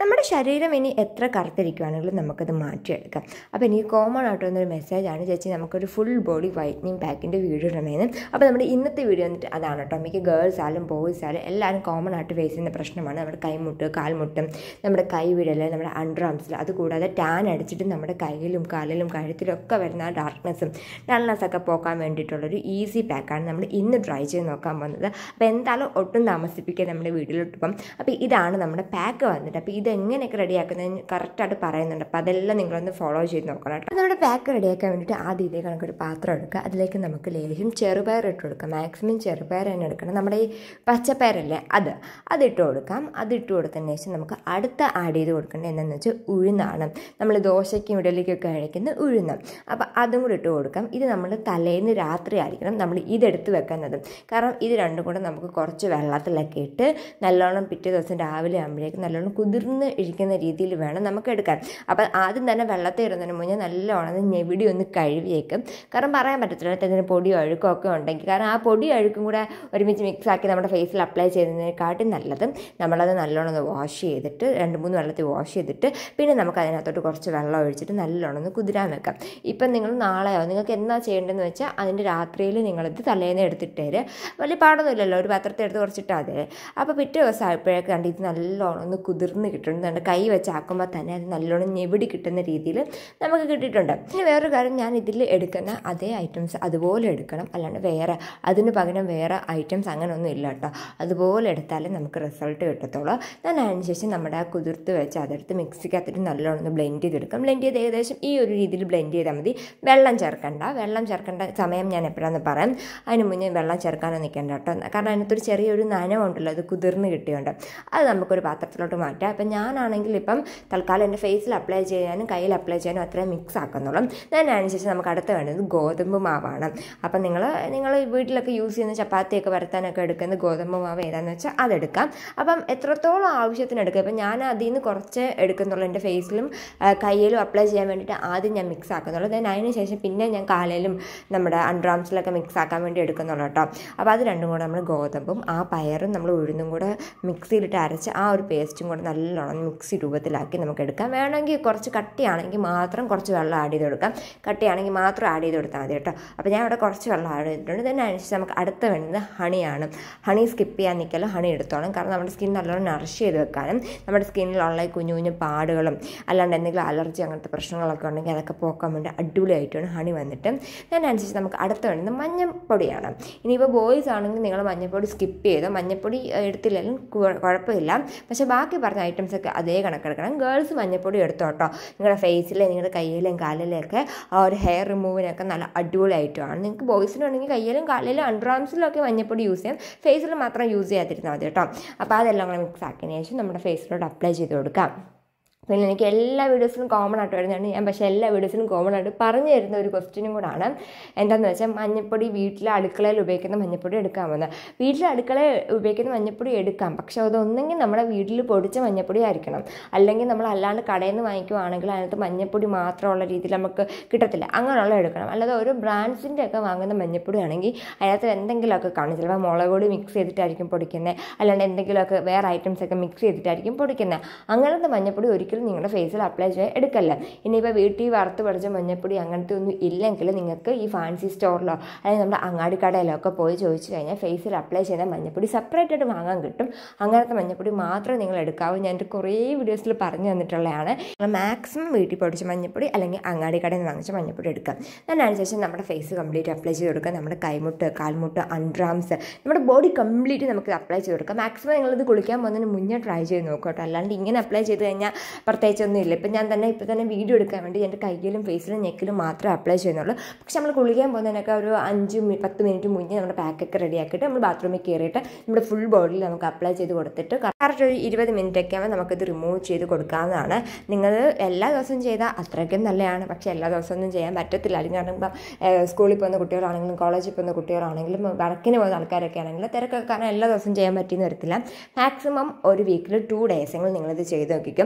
നമ്മുടെ ശരീരം ഇനി എത്ര കറുത്തിരിക്കുകയാണെങ്കിലും നമുക്കത് മാറ്റിയെടുക്കാം. അപ്പോൾ എനിക്ക് കോമൺ ആയിട്ട് വന്നൊരു മെസ്സേജാണ്, ചേച്ചി നമുക്കൊരു ഫുൾ ബോഡി വൈറ്റനിങ് പാക്കിൻ്റെ വീഡിയോ ഇടണമെന്ന്. അപ്പോൾ നമ്മുടെ ഇന്നത്തെ വീഡിയോ വന്നിട്ട് അതാണ് കേട്ടോ. മിക്ക ഗേൾസ് ആയാലും ബോയ്സ് ആയാലും എല്ലാവരും കോമൺ ആയിട്ട് ഫേസ് ചെയ്യുന്ന പ്രശ്നമാണ് നമ്മുടെ കൈമുട്ട്, കാൽമുട്ടും, നമ്മുടെ കൈവിരൽ, നമ്മുടെ അണ്ടർആംസിൽ, അതുകൂടാതെ ടാൻ അടിച്ചിട്ട് നമ്മുടെ കയ്യിലും കാലിലും കഴുത്തിലും ഒക്കെ വരുന്ന ഡൾനെസ്സൊക്കെ പോക്കാൻ വേണ്ടിയിട്ടുള്ളൊരു ഈസി പാക്കാണ് നമ്മൾ ഇന്ന് ട്രൈ ചെയ്ത് നോക്കാൻ പോകുന്നത്. അപ്പോൾ എന്തായാലും ഒട്ടും താമസിപ്പിക്കുക നമ്മുടെ വീട്ടിലോട്ട് ഇപ്പം. അപ്പോൾ ഇതാണ് നമ്മുടെ പാക്ക് വന്നിട്ട്. അപ്പോൾ ഇതെങ്ങനെയൊക്കെ റെഡിയാക്കുന്നതിന് കറക്റ്റായിട്ട് പറയുന്നുണ്ട്. അപ്പോൾ അതെല്ലാം നിങ്ങളൊന്ന് ഫോളോ ചെയ്ത് നോക്കണം കേട്ടോ. നമ്മുടെ പാക്ക് റെഡിയാക്കാൻ വേണ്ടിയിട്ട് ആദ്യം ഇതേ കണക്കൊരു പാത്രം എടുക്കുക. അതിലേക്ക് നമുക്ക് ലേശം ചെറുപയർ ഇട്ട് കൊടുക്കാം. മാക്സിമം ചെറുപയർ തന്നെ എടുക്കണം. നമ്മുടെ ഈ പച്ചപ്പയറല്ലേ അതിട്ട് കൊടുക്കാം. അതിട്ട് കൊടുത്തതിന് ശേഷം നമുക്ക് അടുത്ത ആഡ് ചെയ്ത് കൊടുക്കേണ്ടത് എന്താണെന്ന് വെച്ചാൽ ഉഴുന്നാണ്. നമ്മൾ ദോശയ്ക്കും ഇഡലിക്കൊക്കെ കഴിക്കുന്ന ഉഴുന്ന്. അപ്പോൾ അതും കൂടി ഇട്ട് കൊടുക്കാം. ഇത് നമ്മൾ തലേന്ന് രാത്രി ആയിരിക്കണം നമ്മൾ ഇതെടുത്ത് വെക്കുന്നത്. കാരണം ഇത് രണ്ടും കൂടെ നമുക്ക് കുറച്ച് വെള്ളത്തിലൊക്കെ ഇട്ട് നല്ലോണം പിറ്റേ ദിവസം രാവിലെ ആകുമ്പോഴേക്കും നല്ലോണം കുതിർന്ന് ഇരിക്കുന്ന രീതിയിൽ വേണം നമുക്ക് എടുക്കാൻ. അപ്പോൾ ആദ്യം തന്നെ വെള്ളത്തിൽ ഇടുന്നതിന് മുന്നേ നല്ലോണം ഞെവിടി ഒന്ന് കഴുകിയേക്കും. കാരണം പറയാൻ പറ്റത്തില്ല ഇതിന് പൊടിയോ അഴുക്കോ ഒക്കെ ഉണ്ടെങ്കിൽ. കാരണം ആ പൊടി അഴുക്കും കൂടെ ഒരുമിച്ച് മിക്സാക്കി നമ്മുടെ ഫേസിൽ അപ്ലൈ ചെയ്യുന്നതിനെക്കാട്ടും നല്ലത് നമ്മളത് നല്ലോണം ഒന്ന് വാഷ് ചെയ്തിട്ട് 2-3 വെള്ളത്തിൽ വാഷ് ചെയ്തിട്ട് പിന്നെ നമുക്ക് അതിനകത്തോട്ട് കുറച്ച് വെള്ളം ഒഴിച്ചിട്ട് നല്ലോണം ഒന്ന് കുതിരാൻ വെക്കാം. ഇപ്പം നിങ്ങൾ നാളെയോ നിങ്ങൾക്ക് എന്താ ചെയ്യേണ്ടതെന്ന് വെച്ചാൽ അതിൻ്റെ രാത്രിയിൽ നിങ്ങളിത് തലേന്ന് എടുത്തിട്ടേര്. വലിയ പാടൊന്നുമില്ലല്ലോ, ഒരു പാത്രത്തിൽ എടുത്ത് കുറച്ചിട്ടാൽ മതി. അപ്പോൾ പിറ്റേ ദിവസം ആയപ്പോഴേക്ക് കണ്ട് ഇത് നല്ലോണം ഒന്ന് കുതിർന്ന് കിട്ടുന്നുണ്ട്. കൈ വെച്ചാക്കുമ്പോൾ തന്നെ അത് നല്ലോണം ഞെവിടി കിട്ടുന്ന രീതിയിൽ നമുക്ക് കിട്ടിയിട്ടുണ്ട്. പിന്നെ വേറൊരു കാര്യം, ഞാൻ ഇതിൽ എടുക്കുന്ന അതേ ഐറ്റംസ് അതുപോലെ എടുക്കണം, അല്ലാണ്ട് വേറെ അതിന് പകരം വേറെ ഐറ്റംസ് അങ്ങനെയൊന്നും ഇല്ല കേട്ടോ. അതുപോലെ എടുത്താലേ നമുക്ക് റിസൾട്ട് കിട്ടത്തുള്ളൂ. ഞാൻ അതിനുശേഷം നമ്മുടെ ആ കുതിർത്ത് വെച്ച് അതെടുത്ത് മിക്സിക്കകത്തിട്ട് നല്ലോണം ഒന്ന് ബ്ലെൻഡ് ചെയ്തെടുക്കാം. ബ്ലെൻഡ് ചെയ്ത് ഏകദേശം ഈ ഒരു രീതിയിൽ ബ്ലെൻഡ് ചെയ്താൽ മതി. വെള്ളം ചേർക്കേണ്ട സമയം ഞാൻ എപ്പോഴാണെന്ന് പറയാം. അതിന് മുന്നേ വെള്ളം ചേർക്കാനോ നിൽക്കേണ്ട കേട്ടോ. കാരണം അതിനകത്തൊരു ചെറിയൊരു നനവുണ്ടല്ലോ, അത് കുതിർന്ന് കിട്ടിയുണ്ട്. അത് നമുക്കൊരു പാത്രത്തിലോട്ട് മാറ്റാം. അപ്പം ഞാനാണെങ്കിൽ ഇപ്പം തൽക്കാലം എൻ്റെ ഫേസിൽ അപ്ലൈ ചെയ്യാനും കയ്യിൽ അപ്ലൈ ചെയ്യാനും അത്രയും മിക്സ് ആക്കുന്നുള്ളൂ. ഞാൻ അതിനുശേഷം നമുക്ക് അടുത്ത് വേണ്ടത് ഗോതമ്പ് മാവാണ്. അപ്പം നിങ്ങൾ വീട്ടിലൊക്കെ യൂസ് ചെയ്യുന്ന ചപ്പാത്തിയൊക്കെ വരുത്താനൊക്കെ എടുക്കുന്ന ഗോതമ്പ് മാവ് ഏതാണെന്ന് വെച്ചാൽ അതെടുക്കാം. അപ്പം എത്രത്തോളം ആവശ്യത്തിന് എടുക്കുക. ഇപ്പം ഞാൻ അതിൽ നിന്ന് കുറച്ച് എടുക്കുന്നുള്ളൂ. എൻ്റെ ഫേസിലും കയ്യിലും അപ്ലൈ ചെയ്യാൻ വേണ്ടിയിട്ട് ആദ്യം ഞാൻ മിക്സ് ആക്കുന്നുള്ളൂ. അതിന് ശേഷം പിന്നെ ഞാൻ കാലിലും നമ്മുടെ അണ്ടർആംസിലൊക്കെ മിക്സ് ആക്കാൻ വേണ്ടി എടുക്കുന്നുള്ളൂ കേട്ടോ. അപ്പോൾ അത് രണ്ടും കൂടെ നമ്മൾ ഗോതമ്പും ആ പയറും നമ്മൾ ഉഴുന്നും കൂടെ മിക്സിയിലിട്ട് അരച്ച് ആ ഒരു പേസ്റ്റും കൂടെ നല്ലോണം മിക്സി രൂപത്തിലാക്കി നമുക്ക് എടുക്കാം. വേണമെങ്കിൽ കുറച്ച് കട്ടിയാണെങ്കിൽ മാത്രം കുറച്ച് വെള്ളം ആഡ് ചെയ്ത് കൊടുക്കാം. കട്ടിയാണെങ്കിൽ മാത്രം ആഡ് ചെയ്ത് കൊടുത്താൽ മതി കേട്ടോ. അപ്പോൾ ഞാൻ ഇവിടെ കുറച്ച് വെള്ളം ആഡ് ചെയ്തിട്ടുണ്ട്. അതിനനുസരിച്ച് നമുക്ക് അടുത്ത വേണ്ടത് ഹണിയാണ്. ഹണി സ്കിപ്പ് ചെയ്യാൻ നിൽക്കലും ഹണി എടുത്തോണം. കാരണം നമ്മുടെ സ്കിൻ നല്ലോണം നറിഷ് ചെയ്ത് വെക്കാനും നമ്മുടെ സ്കിന്നിലുള്ള കുഞ്ഞു കുഞ്ഞു പാടുകളും അല്ലാണ്ട് എന്തെങ്കിലും അലർജി അങ്ങനത്തെ പ്രശ്നങ്ങളൊക്കെ ഉണ്ടെങ്കിൽ അതൊക്കെ പോക്കാൻ വേണ്ടി അടിപൊളിയായിട്ടാണ് ഹണി വന്നിട്ട്. അതിനനുസരിച്ച് നമുക്ക് അടുത്ത വേണ്ടത് മഞ്ഞൾപ്പൊടിയാണ്. ഇനിയിപ്പോൾ ബോയ്സ് ആണെങ്കിൽ നിങ്ങൾ മഞ്ഞൾപ്പൊടി സ്കിപ്പ് ചെയ്തോ. മഞ്ഞൾപ്പൊടി എടുത്തില്ലെങ്കിലും കുഴപ്പമില്ല. പക്ഷേ ബാക്കി പറഞ്ഞ ഐറ്റംസൊക്കെ അതേ കണക്കെടുക്കണം. ഗേൾസ് മഞ്ഞൾപ്പൊടി എടുത്തോട്ടോ. നിങ്ങളുടെ ഫേസിലെ നിങ്ങളുടെ കയ്യിലെയും കാലിലെയൊക്കെ ആ ഒരു ഹെയർ റിമൂവിനൊക്കെ നല്ല അടിപൊളിയായിട്ടുമാണ്. നിങ്ങൾക്ക് ബോയ്സിനുണ്ടെങ്കിൽ കയ്യിലും കാലിലും അണ്ടർആംസിലൊക്കെ മഞ്ഞൾപ്പൊടി യൂസ് ചെയ്യാം. ഫേസിൽ മാത്രം യൂസ് ചെയ്യാതിരുന്നാൽ മതി കേട്ടോ. അപ്പോൾ അതെല്ലാം കൂടെ മിക്സ് ആക്കിയതിന് ശേഷം നമ്മുടെ ഫേസിലോട്ട് അപ്ലൈ ചെയ്ത് കൊടുക്കാം. പിന്നെ എനിക്ക് എല്ലാ വീഡിയോസിലും കോമൺ ആയിട്ട് വരുന്നതാണ് ഞാൻ. പക്ഷേ എല്ലാ വീഡിയോസിലും കോമൺ ആയിട്ട് പറഞ്ഞു തരുന്ന ഒരു ക്വസ്റ്റ്യനും കൂടാണ്. എന്താണെന്ന് വെച്ചാൽ മഞ്ഞൾപ്പൊടി വീട്ടിലെ അടുക്കളയിൽ ഉപയോഗിക്കുന്ന മഞ്ഞൾപ്പൊടി എടുക്കാമെന്ന്. വീട്ടിലെ അടുക്കളയിൽ ഉപയോഗിക്കുന്ന മഞ്ഞൾപ്പൊടി എടുക്കാം. പക്ഷേ അതൊന്നെങ്കിൽ നമ്മുടെ വീട്ടിൽ പൊടിച്ച മഞ്ഞൾപ്പൊടി ആയിരിക്കണം. അല്ലെങ്കിൽ നമ്മൾ അല്ലാണ്ട് കടയിൽ നിന്ന് വാങ്ങിക്കുവാണെങ്കിൽ അതിനകത്ത് മഞ്ഞൾപ്പൊടി മാത്രമുള്ള രീതിയിൽ നമുക്ക് കിട്ടത്തില്ല. അങ്ങനെയുള്ള എടുക്കണം. അല്ലാതെ ഓരോ ബ്രാൻഡ്സിൻ്റെ ഒക്കെ വാങ്ങുന്ന മഞ്ഞൾപ്പൊടി ആണെങ്കിൽ അതിനകത്ത് എന്തെങ്കിലുമൊക്കെ കാണും. ചിലപ്പോൾ മുളക് പൊടി മിക്സ് ചെയ്തിട്ടായിരിക്കും പൊടിക്കുന്നത്, അല്ലാണ്ട് എന്തെങ്കിലുമൊക്കെ വേറെ ഐറ്റംസൊക്കെ മിക്സ് ചെയ്തിട്ടായിരിക്കും പൊടിക്കുന്നത്. അങ്ങനത്തെ മഞ്ഞൾപ്പൊടി ഒരിക്കലും നിങ്ങളുടെ ഫേസിൽ അപ്ലൈ ചെയ്യാൻ എടുക്കല്ല. ഇനിയിപ്പോൾ വീട്ടിൽ വറുത്ത് പഠിച്ച മഞ്ഞൾപ്പൊടി അങ്ങനത്തെ ഒന്നും ഇല്ലെങ്കിൽ നിങ്ങൾക്ക് ഈ ഫാൻസി സ്റ്റോറിലോ അല്ലെങ്കിൽ നമ്മുടെ അങ്ങാടിക്കടയിലോ ഒക്കെ പോയി ചോദിച്ചു കഴിഞ്ഞാൽ ഫേസിൽ അപ്ലൈ ചെയ്യുന്ന മഞ്ഞൾപ്പൊടി സെപ്പറേറ്റ് ആയിട്ട് വാങ്ങാൻ കിട്ടും. അങ്ങനത്തെ മഞ്ഞൾപ്പൊടി മാത്രമേ നിങ്ങൾ എടുക്കാവൂ. ഞാൻ കുറേ വീഡിയോസിൽ പറഞ്ഞു തന്നിട്ടുള്ളതാണ്. മാക്സിമം വീട്ടിൽ പൊടിച്ച മഞ്ഞൾപ്പൊടി അല്ലെങ്കിൽ അങ്ങാടിക്കടയിൽ നിന്ന് വാങ്ങിച്ച മഞ്ഞൾപ്പൊടി എടുക്കാം. അതിനനുസരിച്ച് നമ്മുടെ ഫേസ് കംപ്ലീറ്റ് അപ്ലൈ ചെയ്ത് കൊടുക്കുക. നമ്മുടെ കൈമുട്ട്, കാൽമുട്ട്, അണ്ടർആംസ്, നമ്മുടെ ബോഡി കംപ്ലീറ്റ് നമുക്ക് അപ്ലൈ ചെയ്ത് കൊടുക്കാം. മാക്സിമം നിങ്ങളിത് കുളിക്കാൻ പോകുന്നതിന് മുന്നേ ട്രൈ ചെയ്ത് നോക്കുക കേട്ടോ. അല്ലാണ്ട് ഇങ്ങനെ അപ്ലൈ ചെയ്ത് കഴിഞ്ഞാൽ പ്രത്യേകിച്ചൊന്നും ഇല്ല. ഇപ്പം ഞാൻ തന്നെ ഇപ്പോൾ തന്നെ വീഡിയോ എടുക്കാൻ വേണ്ടി എൻ്റെ കയ്യിലും ഫേസിലും നെക്കിലും മാത്രമേ അപ്ലൈ ചെയ്യുന്നുള്ളൂ. പക്ഷെ നമ്മൾ കുളിക്കാൻ പോകുന്നതിനൊക്കെ ഒരു 5-10 മിനിറ്റ് മുന്നേ നമ്മുടെ പാക്കൊക്കെ റെഡിയാക്കിയിട്ട് നമ്മൾ ബാത്റൂമിൽ കയറിയിട്ട് നമ്മുടെ ഫുൾ ബോഡിയിൽ നമുക്ക് അപ്ലൈ ചെയ്ത് കൊടുത്തിട്ട് കറക്റ്റ് ഒരു 20 മിനിറ്റൊക്കെ ആകുമ്പോൾ നമുക്കിത് റിമൂവ് ചെയ്ത് കൊടുക്കാവുന്നതാണ്. നിങ്ങൾ എല്ലാ ദിവസവും ചെയ്താൽ അത്രയ്ക്കും നല്ലതാണ്. പക്ഷേ എല്ലാ ദിവസമൊന്നും ചെയ്യാൻ പറ്റത്തില്ല. അല്ലെങ്കിൽ കാരണം ഇപ്പം സ്കൂളിൽ പോകുന്ന കുട്ടികളാണെങ്കിലും കോളേജിൽ പോകുന്ന കുട്ടികളാണെങ്കിലും വർക്കിന് പോകുന്ന ആൾക്കാരൊക്കെ ആണെങ്കിലും തിരക്കൊക്കെ കാരണം എല്ലാ ദിവസവും ചെയ്യാൻ പറ്റിയെന്ന് വരത്തില്ല. മാക്സിമം ഒരു വീക്കിൽ 2 ഡേയ്സെങ്കിലും നിങ്ങളിത് ചെയ്ത് നോക്കിക്കും. ഇനിയിപ്പോൾ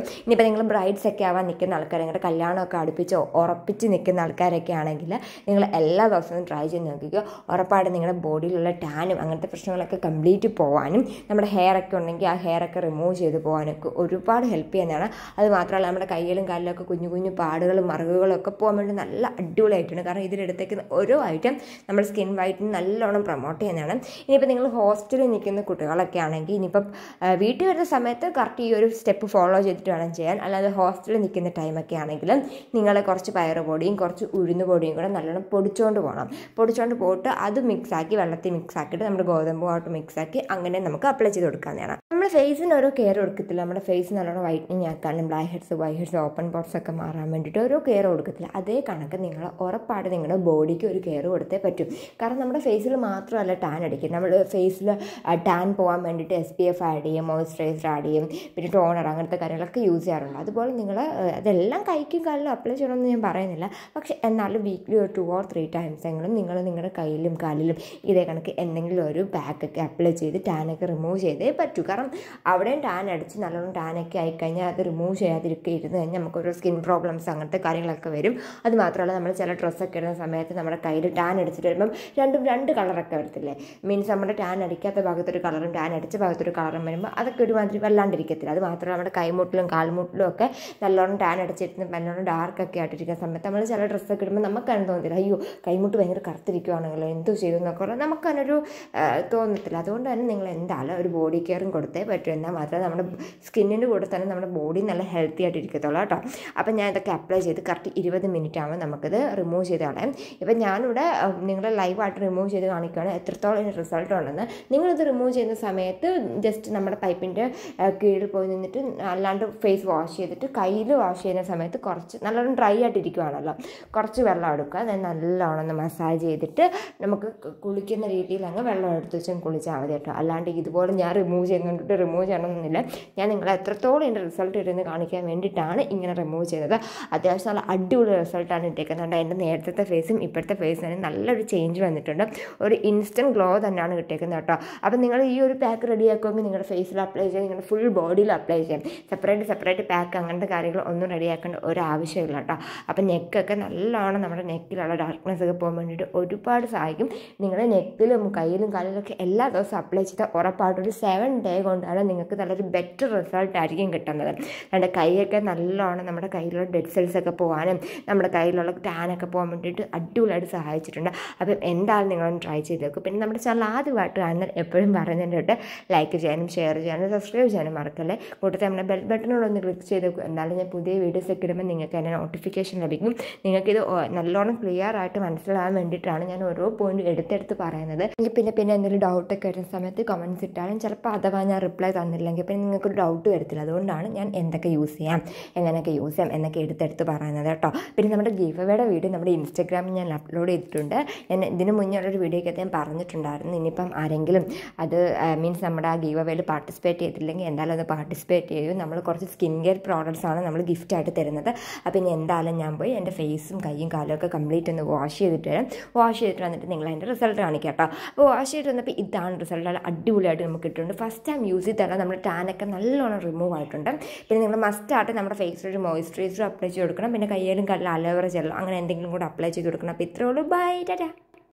നിങ്ങൾ ബ്രൈഡ്സൊക്കെ ആവാൻ നിൽക്കുന്ന ആൾക്കാർ, നിങ്ങളുടെ കല്യാണമൊക്കെ ഉറപ്പിച്ച് നിൽക്കുന്ന ആൾക്കാരൊക്കെ ആണെങ്കിൽ നിങ്ങൾ എല്ലാ ദിവസവും ട്രൈ ചെയ്ത് നോക്കിക്കുക. ഉറപ്പായിട്ട് നിങ്ങളുടെ ബോഡിയിലുള്ള ടാനും അങ്ങനത്തെ പ്രശ്നങ്ങളൊക്കെ കംപ്ലീറ്റ് പോകാനും, നമ്മുടെ ഹെയറൊക്കെ ഉണ്ടെങ്കിൽ ആ ഹെയറൊക്കെ റിമൂവ് ചെയ്ത് പോകാനൊക്കെ ഒരുപാട് ഹെൽപ്പ് ചെയ്യുന്നതാണ്. അത് മാത്രമല്ല നമ്മുടെ കയ്യിലും കാലിലൊക്കെ കുഞ്ഞു കുഞ്ഞു പാടുകളും മറുകുകളൊക്കെ പോകാൻ വേണ്ടി നല്ല അടിപൊളിയായിട്ടാണ്. കാരണം ഇതിലെടുത്തേക്കുന്ന ഓരോ ഐറ്റം നമ്മുടെ സ്കിൻ വൈറ്റിന് നല്ലോണം പ്രൊമോട്ട് ചെയ്യുന്നതാണ്. ഇനിയിപ്പോൾ നിങ്ങൾ ഹോസ്റ്റലിൽ നിൽക്കുന്ന കുട്ടികളൊക്കെ ആണെങ്കിൽ ഇനിയിപ്പം വീട്ടിൽ വരുന്ന സമയത്ത് കറക്റ്റ് ഈ ഒരു സ്റ്റെപ്പ് ഫോളോ ചെയ്തിട്ട് വേണം ചെയ്യാൻ. അല്ലാതെ ഹോസ്റ്റലിൽ നിൽക്കുന്ന ടൈമൊക്കെ ആണെങ്കിൽ നിങ്ങൾ കുറച്ച് പയറ് പൊടിയും കുറച്ച് ഉഴുന്ന് പൊടിയും കൂടെ നല്ലോണം പൊടിച്ചുകൊണ്ട് പോകണം. പൊടിച്ചുകൊണ്ട് പോയിട്ട് അത് മിക്സാക്കി വെള്ളത്തിൽ മിക്സാക്കിയിട്ട് നമ്മുടെ ഗോതമ്പ് മാവ് മിക്സാക്കി അങ്ങനെ നമുക്ക് അപ്ലൈ ചെയ്ത് കൊടുക്കാവുന്നതാണ്. നമ്മൾ ഫേസിന് ഓരോ കെയർ കൊടുക്കത്തില്ല. നമ്മുടെ ഫേസ് നല്ലോണം വൈറ്റനിങ് ആക്കാനും blackheads whiteheads open pores ഒക്കെ മാറാൻ വേണ്ടിയിട്ട് ഓരോ കെയർ കൊടുക്കത്തില്ല. അതേ കണക്ക് നിങ്ങൾ ഉറപ്പായിട്ട് നിങ്ങളുടെ ബോഡിക്ക് ഒരു കെയർ കൊടുത്തേ പറ്റും. കാരണം നമ്മുടെ ഫേസിൽ മാത്രമല്ല ടാൻ അടിക്കും. നമ്മൾ ഫേസിൽ ടാൻ പോകാൻ വേണ്ടിയിട്ട് SPF ആഡ് ചെയ്യും, മോയ്സ്ചറൈസർ ആഡ് ചെയ്യും, പിന്നെ ടോണർ അങ്ങനത്തെ കാര്യങ്ങളൊക്കെ യൂസ് ചെയ്യാറുണ്ട്. അതുപോലെ നിങ്ങൾ അതെല്ലാം കൈക്കും കാലിലും അപ്ലൈ ചെയ്യണമെന്ന് ഞാൻ പറയുന്നില്ല. പക്ഷേ എന്നാലും വീക്ക്ലി ഒരു 2 or 3 times എങ്കിലും നിങ്ങൾ നിങ്ങളുടെ കയ്യിലും കാലിലും ഇതേ കണക്ക് എന്തെങ്കിലും ഒരു പാക്കൊക്കെ അപ്ലൈ ചെയ്ത് ടാനൊക്കെ റിമൂവ് ചെയ്തേ പറ്റൂ. കാരണം അവിടെയും ടാൻ അടിച്ച് നല്ലോണം ടാനൊക്കെ ആയിക്കഴിഞ്ഞാൽ അത് റിമൂവ് ചെയ്യാതിരിക്കുക ഇരുന്ന് കഴിഞ്ഞാൽ നമുക്കൊരു സ്കിൻ പ്രോബ്ലംസ് അങ്ങനത്തെ കാര്യങ്ങളൊക്കെ വരും. അത് മാത്രമല്ല നമ്മൾ ചില ഡ്രസ്സൊക്കെ ഇടുന്ന സമയത്ത് നമ്മുടെ കയ്യിൽ ടാൻ അടിച്ചിട്ട് വരുമ്പം രണ്ടും 2 കളറൊക്കെ വരത്തില്ലേ. മീൻസ് നമ്മുടെ ടാൻ അടിക്കാത്ത ഭാഗത്തൊരു കളറും ടാൻ അടിച്ച ഭാഗത്തൊരു കളറും വരുമ്പോൾ അതൊക്കെ ഒരുമാതിരി വല്ലാണ്ടിരിക്കത്തില്ല. അത് മാത്രമല്ല നമ്മുടെ കൈമുട്ടിലും കാൽമുട്ടിലും ഒക്കെ നല്ലോണം ടാൻ അടിച്ചിരുന്ന് നല്ലോണം ഡാർക്കൊക്കെ ആയിട്ടിരിക്കുന്ന സമയത്ത് നമ്മൾ ചില ഡ്രസ്സൊക്കെ ഇടുമ്പോൾ നമുക്കതിന് തോന്നത്തില്ല, അയ്യോ കൈമുട്ട് ഭയങ്കര കറുത്തിരിക്കുവാണെങ്കിലോ എന്തോ ചെയ്തു എന്നൊക്കെ പറഞ്ഞാൽ നമുക്കതിനൊരു തോന്നത്തില്ല. അതുകൊണ്ട് തന്നെ നിങ്ങൾ എന്തായാലും ഒരു ബോഡി കെയറും കൊടുത്തേ പറ്റും. എന്നാൽ മാത്രമേ നമ്മുടെ സ്കിന്നിൻ്റെ കൂടെ തന്നെ നമ്മുടെ ബോഡി നല്ല ഹെൽത്തി ആയിട്ട് ഇരിക്കത്തുള്ളൂ കേട്ടോ. അപ്പം ഞാൻ ഇതൊക്കെ അപ്ലൈ ചെയ്ത് കറക്റ്റ് 20 മിനിറ്റ് ആകുമ്പോൾ നമുക്കിത് റിമൂവ് ചെയ്ത് കളയാം. ഇപ്പം ഞാനിവിടെ നിങ്ങളുടെ ലൈവായിട്ട് റിമൂവ് ചെയ്ത് കാണിക്കുകയാണ് എത്രത്തോളം ഇതിന് റിസൾട്ട് ഉണ്ടെന്ന്. നിങ്ങളിത് റിമൂവ് ചെയ്യുന്ന സമയത്ത് ജസ്റ്റ് നമ്മുടെ പൈപ്പിൻ്റെ കീഴിൽ പോയി നിന്നിട്ട് അല്ലാണ്ട് ഫേസ് വാഷ് ചെയ്തിട്ട് കയ്യിൽ വാഷ് ചെയ്യുന്ന സമയത്ത് കുറച്ച് നല്ലോണം ഡ്രൈ ആയിട്ടിരിക്കുവാണല്ലോ, കുറച്ച് വെള്ളം എടുക്കുക. അത് നല്ലോണം ഒന്ന് മസാജ് ചെയ്തിട്ട് നമുക്ക് കുളിക്കുന്ന രീതിയിൽ അങ്ങ് വെള്ളം എടുത്ത് വെച്ചും കുളിച്ചാൽ മതി കേട്ടോ. അല്ലാണ്ട് ഇതുപോലെ ഞാൻ റിമൂവ് ചെയ്യുന്നുണ്ടിട്ട് റിമൂവ് ചെയ്യണമെന്നില്ല. ഞാൻ നിങ്ങളെ എത്രത്തോളം എൻ്റെ റിസൾട്ട് ഇരുന്ന് കാണിക്കാൻ വേണ്ടിയിട്ടാണ് ഇങ്ങനെ റിമൂവ് ചെയ്തത്. അത്യാവശ്യം നല്ല അടിപൊളി റിസൾട്ടാണ് ഇട്ടേക്കുന്നത്. എൻ്റെ നേരത്തെ ഫേസും ഇപ്പോഴത്തെ ഫേസിന് നല്ലൊരു ചേഞ്ച് വന്നിട്ടുണ്ട്. ഒരു ഇൻസ്റ്റൻറ്റ് ഗ്ലോ തന്നെയാണ് കിട്ടിയേക്കുന്നത് കേട്ടോ. അപ്പം നിങ്ങൾ ഈ ഒരു പാക്ക് റെഡിയാക്കുമ്പോൾ നിങ്ങളുടെ ഫേസിൽ അപ്ലൈ ചെയ്യാൻ, നിങ്ങളുടെ ഫുൾ ബോഡിയിൽ അപ്ലൈ ചെയ്യാം. സെപ്പറേറ്റ് പാക്ക് അങ്ങനത്തെ കാര്യങ്ങൾ ഒന്നും റെഡിയാക്കേണ്ട ഒരാവശ്യമില്ല കേട്ടോ. അപ്പം നെക്കൊക്കെ നല്ലോണം നമ്മുടെ നെക്കിലുള്ള ഡാർക്ക്നെസ് ഒക്കെ പോകാൻ വേണ്ടിയിട്ട് ഒരുപാട് സഹായിക്കും. നിങ്ങളുടെ നെക്കിലും കയ്യിലും കാലിലൊക്കെ എല്ലാ ദിവസവും അപ്ലൈ ചെയ്താൽ ഉറപ്പായിട്ട് ഒരു 7 day കൊണ്ടാണ് നിങ്ങൾക്ക് നല്ലൊരു ബെറ്റർ റിസൾട്ട് ആയിരിക്കും കിട്ടുന്നത്. നമ്മുടെ കൈയൊക്കെ നല്ലോണം നമ്മുടെ കയ്യിലുള്ള ഡെഡ് സെൽസ് ഒക്കെ പോകാനും നമ്മുടെ കയ്യിലുള്ള ടാനൊക്കെ പോകാൻ വേണ്ടിയിട്ട് അടിപൊളിയായിട്ട് സഹായിച്ചിട്ടുണ്ട്. അപ്പം എന്തായാലും നിങ്ങളൊന്ന് ട്രൈ ചെയ്ത് നോക്കും. പിന്നെ നമ്മുടെ ചാനൽ ആദ്യമായിട്ട് കാണുന്നത് എപ്പോഴും പറയുന്നതിൻ്റെ ലൈക്ക് ചെയ്യാനും ഷെയർ ചെയ്യാനും സബ്സ്ക്രൈബ് ചെയ്യാനും മറക്കല്ലേ. കൂട്ടത്തിൽ നമ്മുടെ ബെൽ ബട്ടണോടൊന്ന് ക്ലിക്ക് ചെയ്ത് നോക്കും. എന്നാലും ഞാൻ പുതിയ വീഡിയോസൊക്കെ ഇടുമ്പോൾ നിങ്ങൾക്ക് അതിൻ്റെ നോട്ടിഫിക്കേഷൻ ലഭിക്കും. നിങ്ങൾക്കിത് നല്ലോണം ക്ലിയർ ആയിട്ട് മനസ്സിലാകാൻ വേണ്ടിയിട്ടാണ് ഞാൻ ഓരോ പോയിന്റ് എടുത്തെടുത്ത് പറയുന്നത്. പിന്നെ എന്തെങ്കിലും ഡൗട്ടൊക്കെ വരുന്ന സമയത്ത് കമൻറ്റ്സ് ഇട്ടാലും ചിലപ്പോൾ അഥവാ ഞാൻ റിപ്ലൈ തന്നില്ലെങ്കിൽ പിന്നെ നിങ്ങൾക്കൊരു ഡൗട്ട് വരത്തില്ല. അതുകൊണ്ടാണ് ഞാൻ എന്തൊക്കെ യൂസ് ചെയ്യാം, എങ്ങനെയൊക്കെ യൂസ് ചെയ്യാം എന്നൊക്കെ എടുത്തെടുത്ത് പറയുന്നത് കേട്ടോ. പിന്നെ നമ്മുടെ ഗീവ് അവേയുടെ വീഡിയോ നമ്മുടെ ഇൻസ്റ്റാഗ്രാമിൽ ഞാൻ അപ്ലോഡ് ചെയ്തിട്ടുണ്ട്. ഞാൻ ഇതിന് മുന്നേ ഉള്ളൊരു വീഡിയോയ്ക്ക് ഞാൻ പറഞ്ഞിട്ടുണ്ടായിരുന്നു. ഇനിയിപ്പം ആരെങ്കിലും അത് മീൻസ് നമ്മുടെ ആ ഗീവ് അവേയിൽ പാർട്ടിസിപ്പേറ്റ് ചെയ്തില്ലെങ്കിൽ എന്തായാലും അത് പാർട്ടിസിപ്പേറ്റ് ചെയ്യും. നമ്മൾ കുറച്ച് സ്കിൻ കെയർ പ്രോഡക്ട്സാണ് നമ്മൾ ഗിഫ്റ്റായിട്ട് തരുന്നത്. അപ്പോൾ ഇനി എന്തായാലും ഞാൻ പോയി എൻ്റെ ഫേസും കൈയും കാലും ഒക്കെ കംപ്ലീറ്റ് ഒന്ന് വാഷ് ചെയ്തിട്ട് വരാം. വാഷ് ചെയ്തിട്ട് വന്നിട്ട് നിങ്ങൾ അതിൻ്റെ റിസൾട്ട് കാണിക്കാം കേട്ടോ. അപ്പോൾ വാഷ് ചെയ്തിട്ട് വന്നപ്പോൾ ഇതാണ് റിസൾട്ട്. അടിപൊളിയായിട്ട് നമുക്ക് കിട്ടുന്നുണ്ട്. ഫസ്റ്റ് ടൈം യൂസ് ചെയ്താൽ നമ്മുടെ ടാനൊക്കെ നല്ലോണം റിമൂവ് ആയിട്ടുണ്ട്. പിന്നെ നിങ്ങൾ മസ്റ്റായിട്ട് നമ്മുടെ ഫേസിലൊരു മോയ്സ്ചറൈസർ അപ്ലൈ ചെയ്ത് കൊടുക്കണം. പിന്നെ കയ്യിലും കാലിലും അലോവേറ ജെല്ലോ അങ്ങനെ എന്തെങ്കിലും കൂടെ അപ്ലൈ ചെയ്ത് കൊടുക്കണം. അപ്പോൾ ഇത്രയേ ഉള്ളൂ. ബൈ ടാറ്റാ.